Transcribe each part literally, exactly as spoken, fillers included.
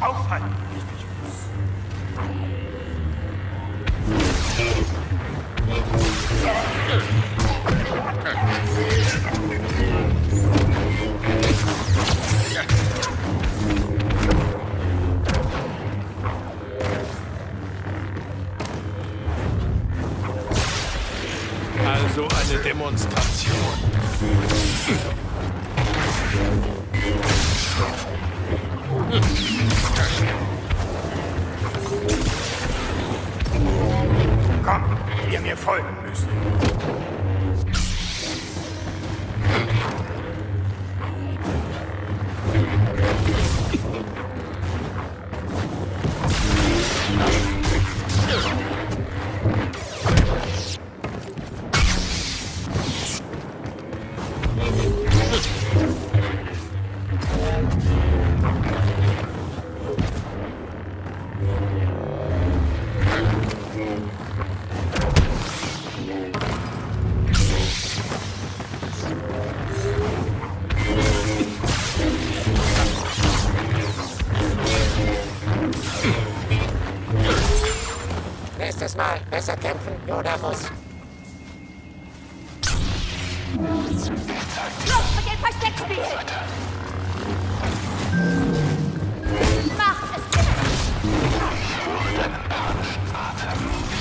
aufhalten. Also eine Demonstration. Komm, ihr mir folgen müsst. Nächstes Mal besser kämpfen, Yoda muss. Los mit dem Versteckspiel! Macht es bitte! Ich höre deinen panischen Atem.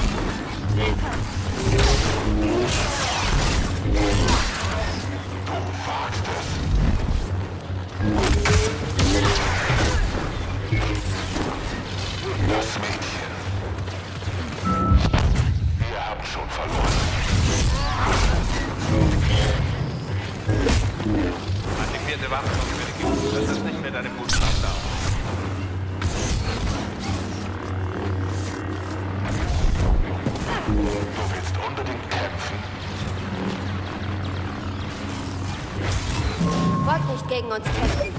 Du wagst es. Das Mädchen. Wir haben schon verloren. Aktivierte Waffenausbildung. Das ist nicht mehr deine Botschaft. Du willst unbedingt kämpfen? Wollt nicht gegen uns kämpfen.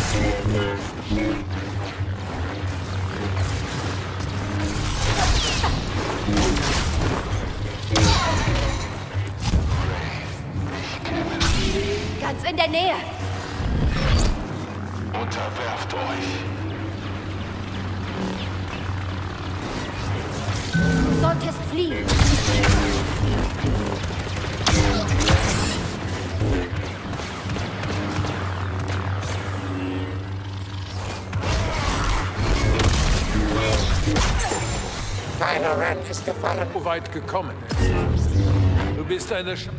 Ganz in der Nähe. Unterwerft euch. Du solltest fliehen. Kylo Ren ist gefallen. So weit gekommen ist. Du bist eine Sch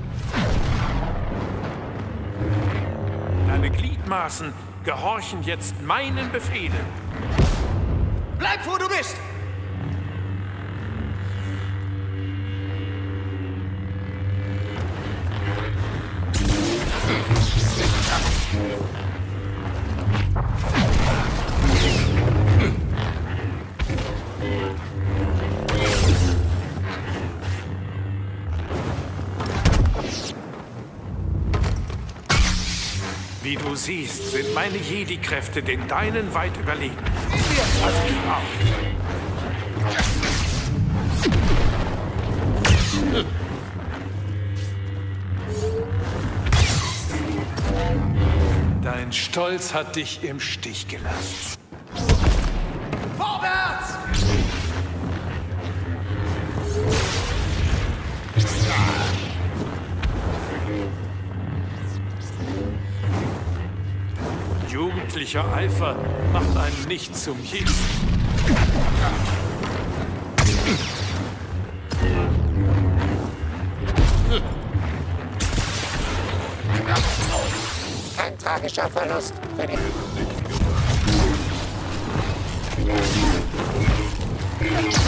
Deine Gliedmaßen gehorchen jetzt meinen Befehlen. Bleib, wo du bist! Wie du siehst, sind meine Jedi-Kräfte den deinen weit überlegen. Also gib auf. Dein Stolz hat dich im Stich gelassen. Vorwärts! Jugendlicher Eifer macht einen nicht zum Jedi. Kein tragischer Verlust für den...